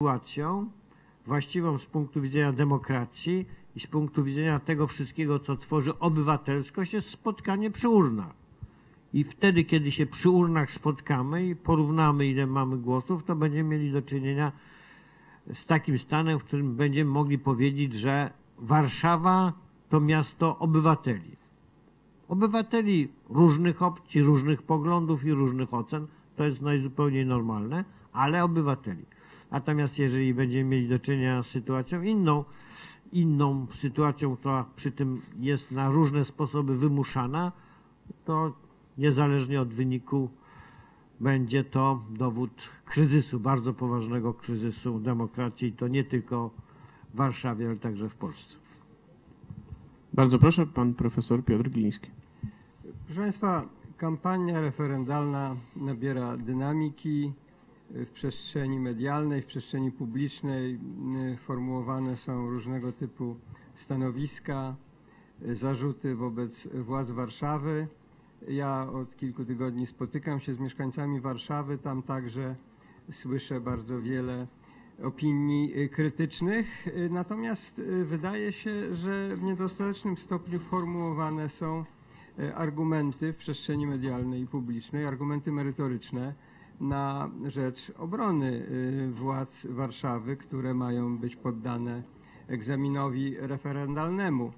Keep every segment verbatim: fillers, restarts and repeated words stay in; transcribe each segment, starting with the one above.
sytuacją właściwą z punktu widzenia demokracji i z punktu widzenia tego wszystkiego, co tworzy obywatelskość, jest spotkanie przy urnach. I wtedy, kiedy się przy urnach spotkamy i porównamy, ile mamy głosów, to będziemy mieli do czynienia z takim stanem, w którym będziemy mogli powiedzieć, że Warszawa to miasto obywateli. Obywateli różnych opcji, różnych poglądów i różnych ocen, to jest najzupełniej normalne, ale obywateli. Natomiast jeżeli będziemy mieli do czynienia z sytuacją inną, inną sytuacją, która przy tym jest na różne sposoby wymuszana, to niezależnie od wyniku będzie to dowód kryzysu, bardzo poważnego kryzysu demokracji i to nie tylko w Warszawie, ale także w Polsce. Bardzo proszę, pan profesor Piotr Gliński. Proszę Państwa, kampania referendalna nabiera dynamiki w przestrzeni medialnej, w przestrzeni publicznej. Formułowane są różnego typu stanowiska, zarzuty wobec władz Warszawy. Ja od kilku tygodni spotykam się z mieszkańcami Warszawy, tam także słyszę bardzo wiele opinii krytycznych, natomiast wydaje się, że w niedostatecznym stopniu formułowane są argumenty w przestrzeni medialnej i publicznej, argumenty merytoryczne na rzecz obrony władz Warszawy, które mają być poddane egzaminowi referendalnemu.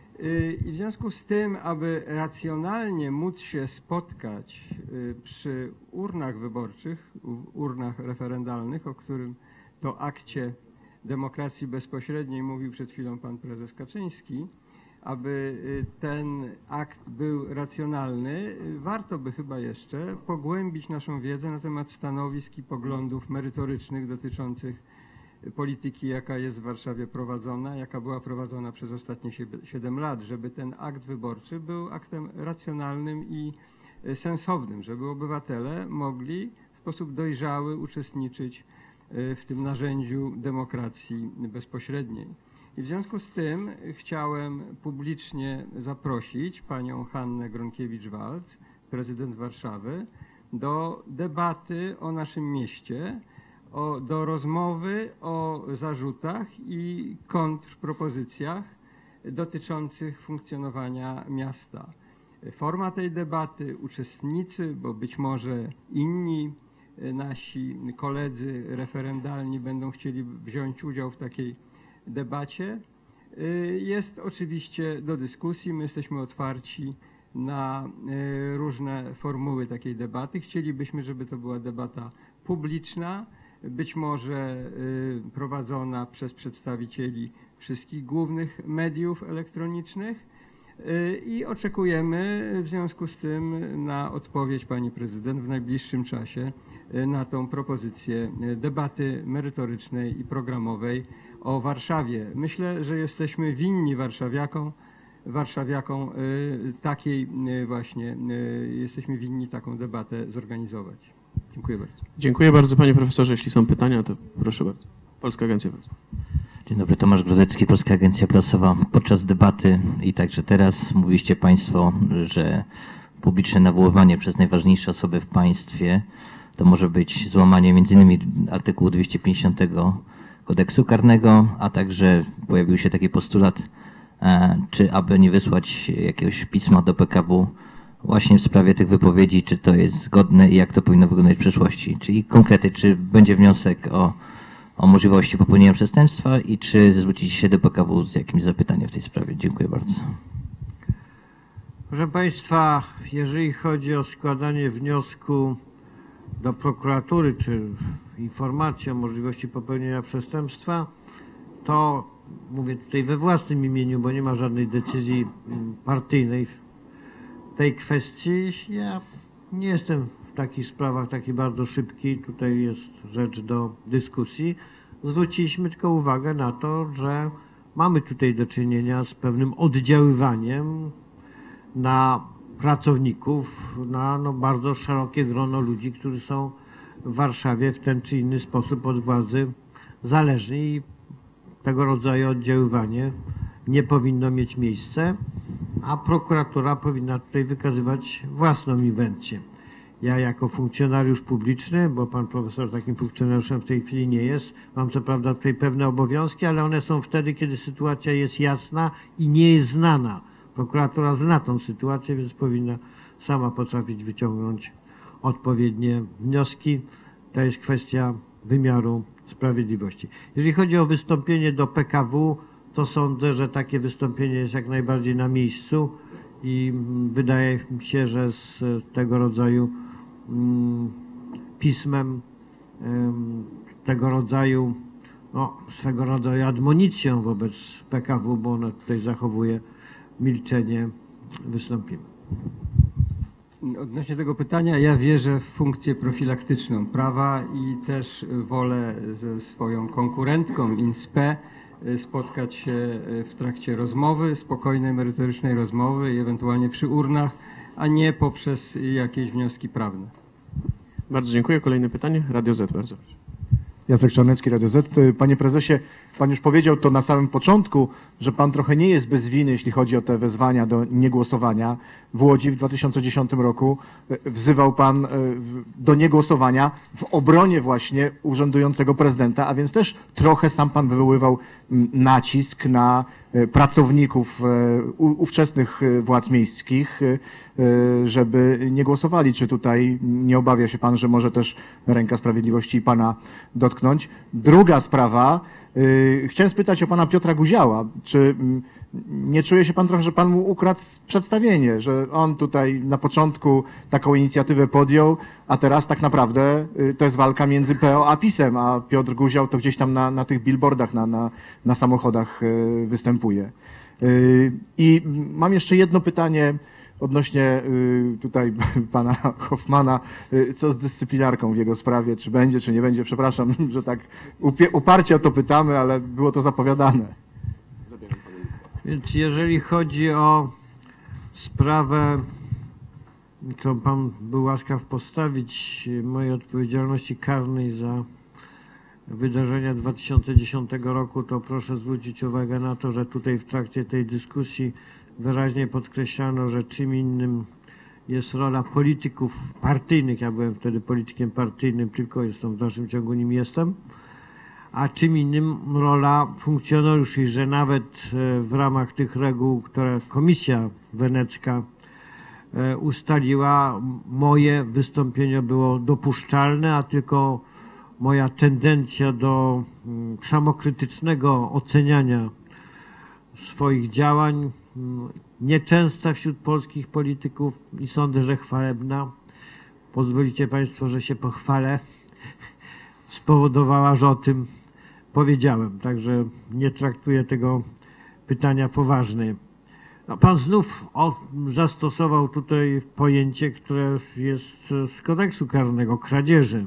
I w związku z tym, aby racjonalnie móc się spotkać przy urnach wyborczych, urnach referendalnych, o którym to akcie demokracji bezpośredniej mówił przed chwilą pan prezes Kaczyński, aby ten akt był racjonalny, warto by chyba jeszcze pogłębić naszą wiedzę na temat stanowisk i poglądów merytorycznych dotyczących polityki, jaka jest w Warszawie prowadzona, jaka była prowadzona przez ostatnie siedem lat, żeby ten akt wyborczy był aktem racjonalnym i sensownym, żeby obywatele mogli w sposób dojrzały uczestniczyć w tym narzędziu demokracji bezpośredniej. I w związku z tym chciałem publicznie zaprosić panią Hannę Gronkiewicz-Waltz, prezydent Warszawy, do debaty o naszym mieście, o, do rozmowy o zarzutach i kontrpropozycjach dotyczących funkcjonowania miasta. Forma tej debaty, uczestnicy, bo być może inni nasi koledzy referendalni będą chcieli wziąć udział w takiej debacie, jest oczywiście do dyskusji. My jesteśmy otwarci na różne formuły takiej debaty. Chcielibyśmy, żeby to była debata publiczna, być może prowadzona przez przedstawicieli wszystkich głównych mediów elektronicznych i oczekujemy w związku z tym na odpowiedź pani prezydent w najbliższym czasie na tą propozycję debaty merytorycznej i programowej o Warszawie. Myślę, że jesteśmy winni warszawiakom, warszawiakom takiej właśnie, jesteśmy winni taką debatę zorganizować. Dziękuję bardzo. Dziękuję bardzo panie profesorze. Jeśli są pytania, to proszę bardzo. Polska Agencja Prasowa. Dzień dobry, Tomasz Grodecki, Polska Agencja Prasowa. Podczas debaty i także teraz mówiliście państwo, że publiczne nawoływanie przez najważniejsze osoby w państwie to może być złamanie między innymi artykułu dwieście pięćdziesiątego kodeksu karnego, a także pojawił się taki postulat, czy aby nie wysłać jakiegoś pisma do P K W właśnie w sprawie tych wypowiedzi, czy to jest zgodne i jak to powinno wyglądać w przyszłości. Czyli konkrety, czy będzie wniosek o, o możliwości popełnienia przestępstwa i czy zwrócicie się do P K W z jakimś zapytaniem w tej sprawie. Dziękuję bardzo. Proszę Państwa, jeżeli chodzi o składanie wniosku do prokuratury, czy informacji o możliwości popełnienia przestępstwa, to mówię tutaj we własnym imieniu, bo nie ma żadnej decyzji partyjnej w tej kwestii. Ja nie jestem w takich sprawach taki bardzo szybki. Tutaj jest rzecz do dyskusji. Zwróciliśmy tylko uwagę na to, że mamy tutaj do czynienia z pewnym oddziaływaniem na pracowników, na no, bardzo szerokie grono ludzi, którzy są w Warszawie w ten czy inny sposób od władzy zależni i tego rodzaju oddziaływanie nie powinno mieć miejsca, a prokuratura powinna tutaj wykazywać własną inwencję. Ja jako funkcjonariusz publiczny, bo pan profesor takim funkcjonariuszem w tej chwili nie jest, mam co prawda tutaj pewne obowiązki, ale one są wtedy, kiedy sytuacja jest jasna i nie jest znana. Prokuratura zna tą sytuację, więc powinna sama potrafić wyciągnąć odpowiednie wnioski. To jest kwestia wymiaru sprawiedliwości. Jeżeli chodzi o wystąpienie do P K W, to sądzę, że takie wystąpienie jest jak najbardziej na miejscu i wydaje mi się, że z tego rodzaju pismem, tego rodzaju, no, swego rodzaju admonicją wobec P K W, bo ono tutaj zachowuje milczenie, wystąpimy. Odnośnie tego pytania, ja wierzę w funkcję profilaktyczną prawa i też wolę ze swoją konkurentką I N S P E spotkać się w trakcie rozmowy, spokojnej, merytorycznej rozmowy i ewentualnie przy urnach, a nie poprzez jakieś wnioski prawne. Bardzo dziękuję. Kolejne pytanie. Radio Z, bardzo proszę. Jacek Czarnecki, Radio Z. Panie prezesie, pan już powiedział to na samym początku, że pan trochę nie jest bez winy, jeśli chodzi o te wezwania do niegłosowania. W Łodzi w dwa tysiące dziesiątym roku wzywał pan do niegłosowania w obronie właśnie urzędującego prezydenta, a więc też trochę sam pan wywoływał nacisk na pracowników ówczesnych władz miejskich, żeby nie głosowali. Czy tutaj nie obawia się pan, że może też ręka sprawiedliwości pana dotknąć? Druga sprawa. Chciałem spytać o pana Piotra Guziała. Czy nie czuje się pan trochę, że pan mu ukradł przedstawienie, że on tutaj na początku taką inicjatywę podjął, a teraz tak naprawdę to jest walka między P O a PiS-em, a Piotr Guział to gdzieś tam na, na tych billboardach, na, na, na samochodach występuje. I mam jeszcze jedno pytanie odnośnie tutaj pana Hoffmana, co z dyscyplinarką w jego sprawie, czy będzie, czy nie będzie. Przepraszam, że tak uparcie o to pytamy, ale było to zapowiadane. Więc jeżeli chodzi o sprawę, którą pan był łaskaw postawić, mojej odpowiedzialności karnej za wydarzenia dwa tysiące dziesiątego roku, to proszę zwrócić uwagę na to, że tutaj w trakcie tej dyskusji wyraźnie podkreślano, że czym innym jest rola polityków partyjnych, ja byłem wtedy politykiem partyjnym, tylko jestem w dalszym ciągu nim jestem, a czym innym rola funkcjonariuszy, że nawet w ramach tych reguł, które Komisja Wenecka ustaliła, moje wystąpienie było dopuszczalne, a tylko moja tendencja do samokrytycznego oceniania swoich działań, nieczęsta wśród polskich polityków i sądzę, że chwalebna, pozwolicie państwo, że się pochwalę, spowodowała, że o tym powiedziałem. Także nie traktuję tego pytania poważnie. No, pan znów o, zastosował tutaj pojęcie, które jest z kodeksu karnego, kradzieży,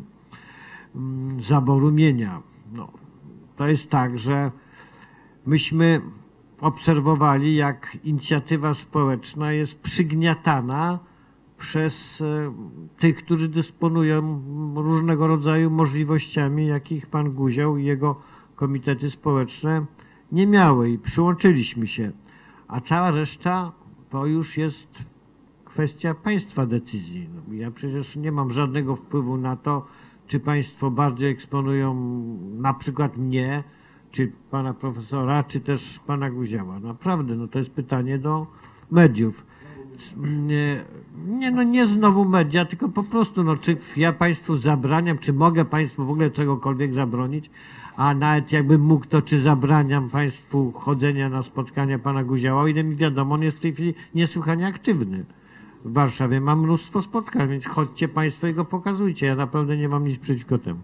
zaboru mienia. No, to jest tak, że myśmy obserwowali, jak inicjatywa społeczna jest przygniatana przez tych, którzy dysponują różnego rodzaju możliwościami, jakich pan Guział i jego komitety społeczne nie miały i przyłączyliśmy się. A cała reszta to już jest kwestia państwa decyzji. No, ja przecież nie mam żadnego wpływu na to, czy państwo bardziej eksponują na przykład mnie, czy pana profesora, czy też pana Guziała. Naprawdę, no to jest pytanie do mediów. Nie, nie, no nie znowu media, tylko po prostu, no czy ja państwu zabraniam, czy mogę państwu w ogóle czegokolwiek zabronić, a nawet jakbym mógł, to czy zabraniam państwu chodzenia na spotkania pana Guziała, o ile mi wiadomo, on jest w tej chwili niesłychanie aktywny w Warszawie. Mam mnóstwo spotkań, więc chodźcie państwo i go pokazujcie. Ja naprawdę nie mam nic przeciwko temu.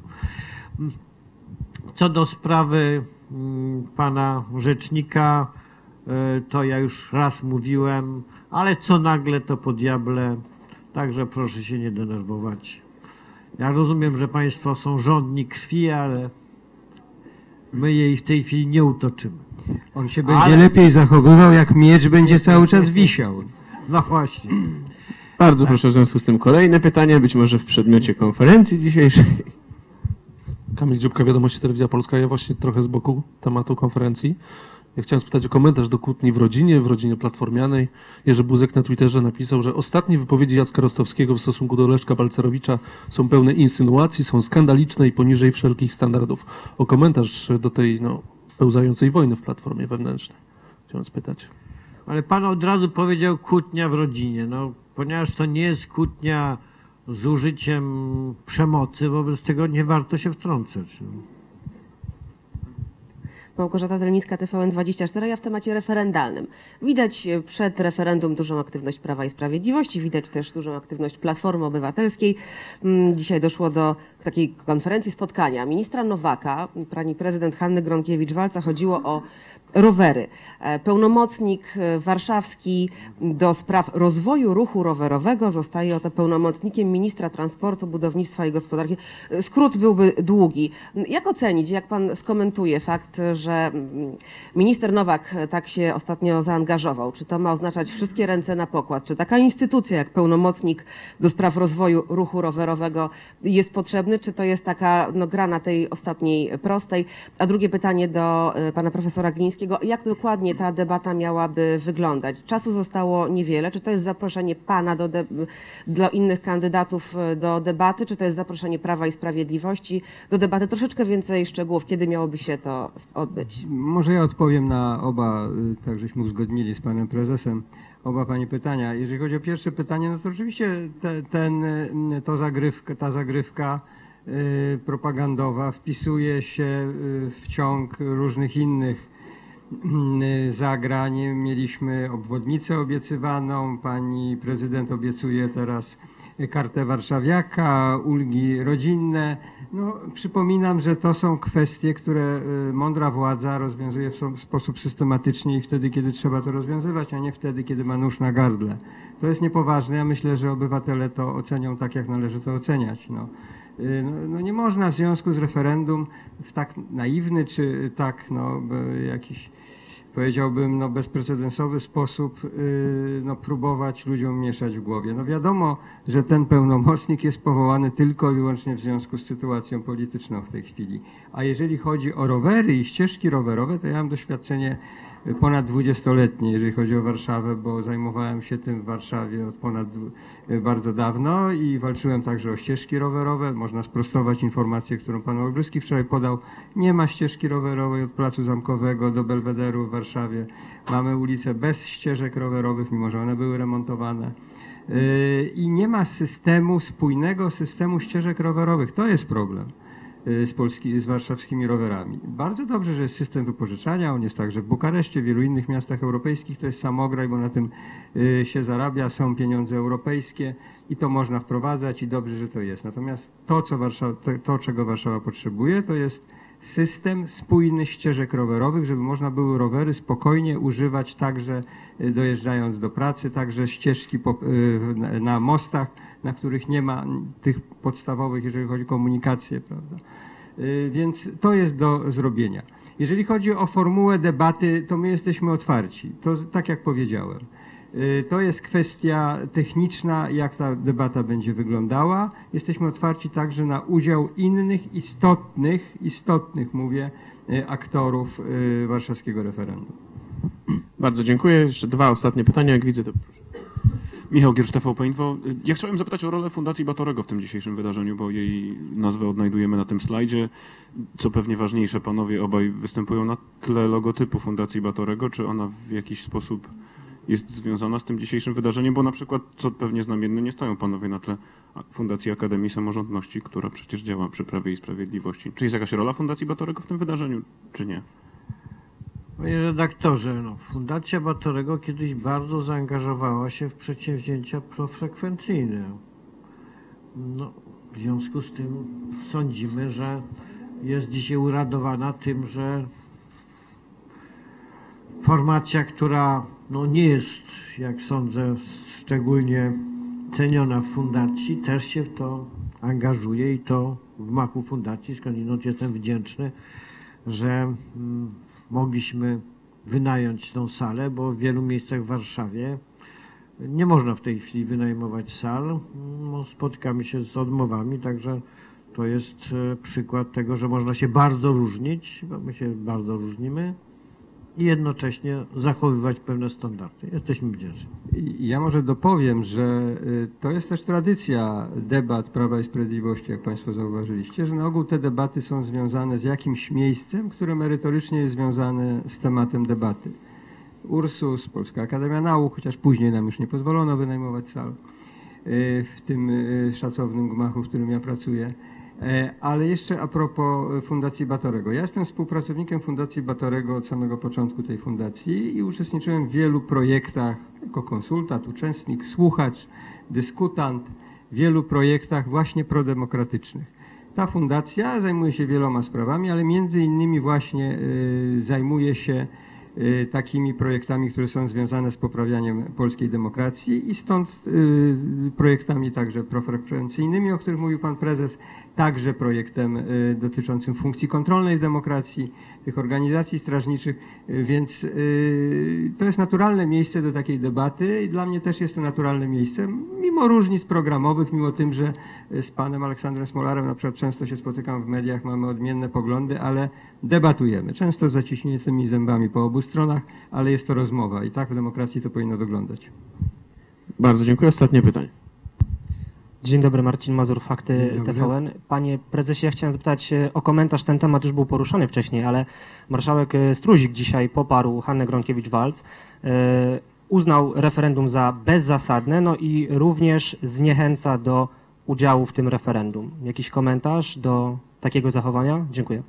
Co do sprawy pana rzecznika, to ja już raz mówiłem, ale co nagle to po diable, także proszę się nie denerwować. Ja rozumiem, że państwo są żądni krwi, ale my jej w tej chwili nie utoczymy. On się będzie Ale... lepiej zachowywał, jak miecz będzie cały czas wisiał. No właśnie. Bardzo proszę w związku z tym kolejne pytanie, być może w przedmiocie konferencji dzisiejszej. Kamil Dziubka, Wiadomości, Telewizja Polska. Ja właśnie trochę z boku tematu konferencji. Ja chciałem spytać o komentarz do kłótni w rodzinie, w rodzinie platformianej. Jerzy Buzek na Twitterze napisał, że ostatnie wypowiedzi Jacka Rostowskiego w stosunku do Leszka Balcerowicza są pełne insynuacji, są skandaliczne i poniżej wszelkich standardów. O komentarz do tej no, pełzającej wojny w platformie wewnętrznej chciałem spytać. Ale pan od razu powiedział kłótnia w rodzinie. No, ponieważ to nie jest kłótnia z użyciem przemocy, wobec tego nie warto się wtrącać. Małgorzata Dylmińska, T V N dwadzieścia cztery, ja w temacie referendalnym. Widać przed referendum dużą aktywność Prawa i Sprawiedliwości, widać też dużą aktywność Platformy Obywatelskiej. Dzisiaj doszło do takiej konferencji, spotkania ministra Nowaka, pani prezydent Hanny Gronkiewicz-Waltz. Chodziło o rowery. Pełnomocnik warszawski do spraw rozwoju ruchu rowerowego zostaje oto pełnomocnikiem ministra transportu, budownictwa i gospodarki. Skrót byłby długi. Jak ocenić, jak pan skomentuje fakt, że minister Nowak tak się ostatnio zaangażował? Czy to ma oznaczać wszystkie ręce na pokład? Czy taka instytucja jak pełnomocnik do spraw rozwoju ruchu rowerowego jest potrzebny? Czy to jest taka no, gra na tej ostatniej prostej? A drugie pytanie do pana profesora Glińskiego. Jak dokładnie ta debata miałaby wyglądać? Czasu zostało niewiele. Czy to jest zaproszenie pana do, de- do innych kandydatów do debaty? Czy to jest zaproszenie Prawa i Sprawiedliwości do debaty? Troszeczkę więcej szczegółów. Kiedy miałoby się to odbyć? Może ja odpowiem na oba, tak żeśmy uzgodnili z panem prezesem, oba pani pytania. Jeżeli chodzi o pierwsze pytanie, no to oczywiście te, ten, to zagrywka, ta zagrywka y, propagandowa wpisuje się y, w ciąg różnych innych zagrań. Mieliśmy obwodnicę obiecywaną, pani prezydent obiecuje teraz kartę warszawiaka, ulgi rodzinne. No, przypominam, że to są kwestie, które mądra władza rozwiązuje w sposób systematyczny i wtedy, kiedy trzeba to rozwiązywać, a nie wtedy, kiedy ma nóż na gardle. To jest niepoważne. Ja myślę, że obywatele to ocenią tak, jak należy to oceniać. No. No, no nie można w związku z referendum w tak naiwny, czy tak no, jakiś, powiedziałbym, no, bezprecedensowy sposób yy, no, próbować ludziom mieszać w głowie. No wiadomo, że ten pełnomocnik jest powołany tylko i wyłącznie w związku z sytuacją polityczną w tej chwili. A jeżeli chodzi o rowery i ścieżki rowerowe, to ja mam doświadczenie ponad dwudziestoletnie, jeżeli chodzi o Warszawę, bo zajmowałem się tym w Warszawie od ponad bardzo dawno i walczyłem także o ścieżki rowerowe. Można sprostować informację, którą pan Olbryski wczoraj podał. Nie ma ścieżki rowerowej od Placu Zamkowego do Belwederu w Warszawie. Mamy ulice bez ścieżek rowerowych, mimo że one były remontowane. I nie ma systemu, spójnego systemu ścieżek rowerowych. To jest problem z, Polski, z warszawskimi rowerami. Bardzo dobrze, że jest system wypożyczania, on jest także w Bukareszcie, w wielu innych miastach europejskich, to jest samograj, bo na tym się zarabia, są pieniądze europejskie i to można wprowadzać i dobrze, że to jest. Natomiast to, co Warszawa, to, to czego Warszawa potrzebuje, to jest system spójnych ścieżek rowerowych, żeby można było rowery spokojnie używać także dojeżdżając do pracy, także ścieżki po, na mostach, na których nie ma tych podstawowych, jeżeli chodzi o komunikację, prawda? Więc to jest do zrobienia. Jeżeli chodzi o formułę debaty, to my jesteśmy otwarci. To tak jak powiedziałem. To jest kwestia techniczna, jak ta debata będzie wyglądała. Jesteśmy otwarci także na udział innych istotnych, istotnych mówię, aktorów warszawskiego referendum. Bardzo dziękuję. Jeszcze dwa ostatnie pytania, jak widzę, to proszę. Michał Giersz, T V P Info. Ja chciałem zapytać o rolę Fundacji Batorego w tym dzisiejszym wydarzeniu, bo jej nazwę odnajdujemy na tym slajdzie. Co pewnie ważniejsze, panowie obaj występują na tle logotypu Fundacji Batorego. Czy ona w jakiś sposób jest związana z tym dzisiejszym wydarzeniem? Bo na przykład, co pewnie znamienne, nie stoją panowie na tle Fundacji Akademii Samorządności, która przecież działa przy Prawie i Sprawiedliwości. Czy jest jakaś rola Fundacji Batorego w tym wydarzeniu, czy nie? Panie redaktorze, no, Fundacja Batorego kiedyś bardzo zaangażowała się w przedsięwzięcia profrekwencyjne. No, w związku z tym sądzimy, że jest dzisiaj uradowana tym, że formacja, która no, nie jest, jak sądzę, szczególnie ceniona w fundacji, też się w to angażuje i to w gmachu fundacji, skądinąd jestem wdzięczny, że mm, mogliśmy wynająć tą salę, bo w wielu miejscach w Warszawie nie można w tej chwili wynajmować sal. No, spotykamy się z odmowami, także to jest przykład tego, że można się bardzo różnić, bo my się bardzo różnimy, i jednocześnie zachowywać pewne standardy. Jesteśmy wdzięczni. I ja może dopowiem, że y, to jest też tradycja debat Prawa i Sprawiedliwości, jak Państwo zauważyliście, że na ogół te debaty są związane z jakimś miejscem, które merytorycznie jest związane z tematem debaty. Ursus, Polska Akademia Nauk, chociaż później nam już nie pozwolono wynajmować sal y, w tym y, szacownym gmachu, w którym ja pracuję. Ale jeszcze a propos Fundacji Batorego. Ja jestem współpracownikiem Fundacji Batorego od samego początku tej fundacji i uczestniczyłem w wielu projektach jako konsultant, uczestnik, słuchacz, dyskutant, w wielu projektach właśnie prodemokratycznych. Ta fundacja zajmuje się wieloma sprawami, ale między innymi właśnie y, zajmuje się y, takimi projektami, które są związane z poprawianiem polskiej demokracji i stąd y, projektami także preferencyjnymi, o których mówił pan prezes, także projektem y, dotyczącym funkcji kontrolnej w demokracji, tych organizacji strażniczych, y, więc y, to jest naturalne miejsce do takiej debaty i dla mnie też jest to naturalne miejsce, mimo różnic programowych, mimo tym, że z panem Aleksandrem Smolarem na przykład często się spotykam w mediach, mamy odmienne poglądy, ale debatujemy, często z zaciśniętymi zębami po obu stronach, ale jest to rozmowa i tak w demokracji to powinno wyglądać. Bardzo dziękuję. Ostatnie pytanie. Dzień dobry, Marcin Mazur, Fakty Dzień dobry. T V N. Panie prezesie, ja chciałem zapytać o komentarz. Ten temat już był poruszany wcześniej, ale marszałek Struzik dzisiaj poparł Hannę Gronkiewicz-Waltz. Uznał referendum za bezzasadne, no i również zniechęca do udziału w tym referendum. Jakiś komentarz do takiego zachowania? Dziękuję.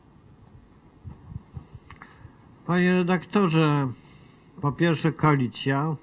Panie redaktorze, po pierwsze koalicja,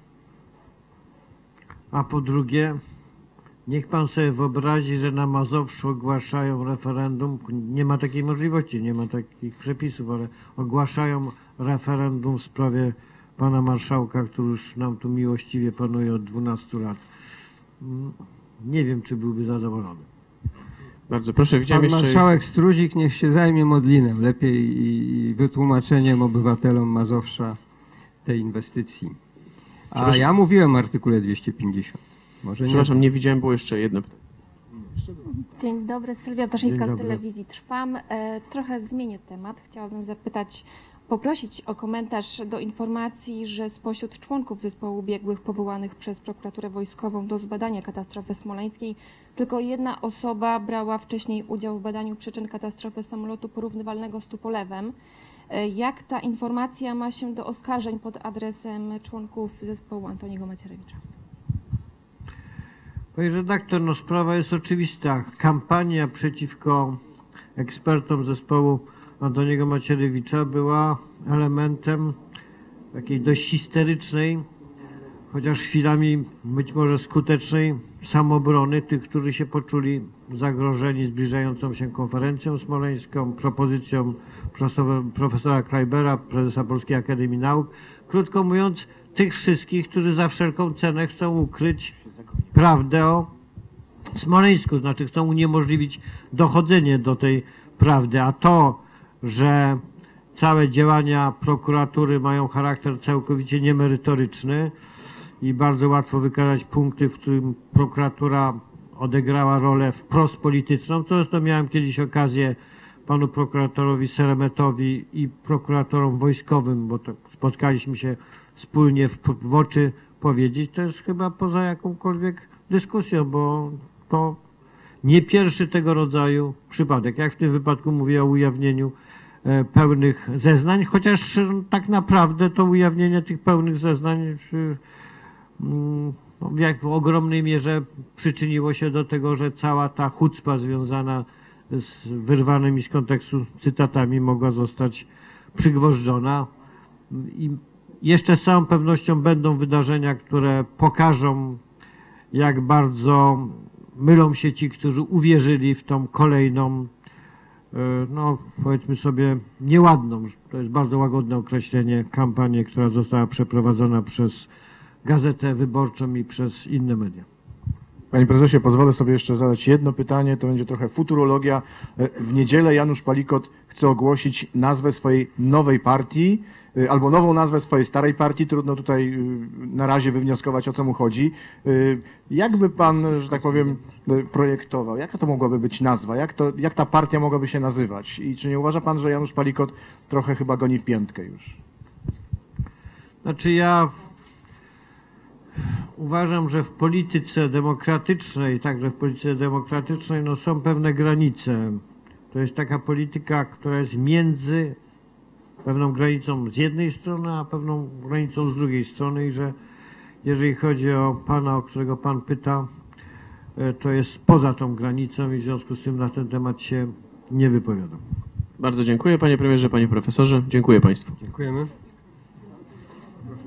a po drugie niech pan sobie wyobrazi, że na Mazowszu ogłaszają referendum, nie ma takiej możliwości, nie ma takich przepisów, ale ogłaszają referendum w sprawie pana marszałka, który już nam tu miłościwie panuje od dwunastu lat. Nie wiem, czy byłby zadowolony. Bardzo proszę, widziałem Pan jeszcze... marszałek Struzik niech się zajmie Modlinem lepiej i wytłumaczeniem obywatelom Mazowsza tej inwestycji. A Przepraszam. ja mówiłem o artykule dwieście pięćdziesiąt. Może nie. Przepraszam, nie widziałem, było jeszcze jedno pytanie. Dzień dobry, Sylwia Ptaszyńska Dzień z dobry. Telewizji Trwam. E, trochę zmienię temat. Chciałabym zapytać, poprosić o komentarz do informacji, że spośród członków zespołu biegłych powołanych przez prokuraturę wojskową do zbadania katastrofy smoleńskiej tylko jedna osoba brała wcześniej udział w badaniu przyczyn katastrofy samolotu porównywalnego z Tupolewem. E, jak ta informacja ma się do oskarżeń pod adresem członków zespołu Antoniego Macierewicza? Panie redaktor, no sprawa jest oczywista. Kampania przeciwko ekspertom zespołu Antoniego Macierewicza była elementem takiej dość histerycznej, chociaż chwilami być może skutecznej samoobrony tych, którzy się poczuli zagrożeni zbliżającą się konferencją smoleńską, propozycją profesora, profesora Kleibera, prezesa Polskiej Akademii Nauk. Krótko mówiąc, tych wszystkich, którzy za wszelką cenę chcą ukryć prawdę o Smoleńsku, znaczy chcą uniemożliwić dochodzenie do tej prawdy, a to, że całe działania prokuratury mają charakter całkowicie niemerytoryczny i bardzo łatwo wykazać punkty, w którym prokuratura odegrała rolę wprost polityczną, to zresztą miałem kiedyś okazję panu prokuratorowi Seremetowi i prokuratorom wojskowym, bo to spotkaliśmy się wspólnie w, w oczy powiedzieć, to jest chyba poza jakąkolwiek dyskusją, bo to nie pierwszy tego rodzaju przypadek. Jak w tym wypadku mówię o ujawnieniu e, pełnych zeznań, chociaż e, tak naprawdę to ujawnienie tych pełnych zeznań e, mm, no, jak w ogromnej mierze przyczyniło się do tego, że cała ta chucpa związana z wyrwanymi z kontekstu cytatami mogła zostać przygwożdżona. I jeszcze z całą pewnością będą wydarzenia, które pokażą, jak bardzo mylą się ci, którzy uwierzyli w tą kolejną, no powiedzmy sobie, nieładną, to jest bardzo łagodne określenie, kampanię, która została przeprowadzona przez Gazetę Wyborczą i przez inne media. Panie prezesie, pozwolę sobie jeszcze zadać jedno pytanie, to będzie trochę futurologia. W niedzielę Janusz Palikot chce ogłosić nazwę swojej nowej partii, albo nową nazwę swojej starej partii, trudno tutaj na razie wywnioskować, o co mu chodzi. Jakby pan, że tak powiem, projektował, jaka to mogłaby być nazwa, jak, to, jak ta partia mogłaby się nazywać i czy nie uważa pan, że Janusz Palikot trochę chyba goni w piętkę już? Znaczy ja uważam, że w polityce demokratycznej, także w polityce demokratycznej, no są pewne granice. To jest taka polityka, która jest między pewną granicą z jednej strony, a pewną granicą z drugiej strony i że jeżeli chodzi o pana, o którego pan pyta, to jest poza tą granicą i w związku z tym na ten temat się nie wypowiadam. Bardzo dziękuję panie premierze, panie profesorze. Dziękuję państwu. Dziękujemy.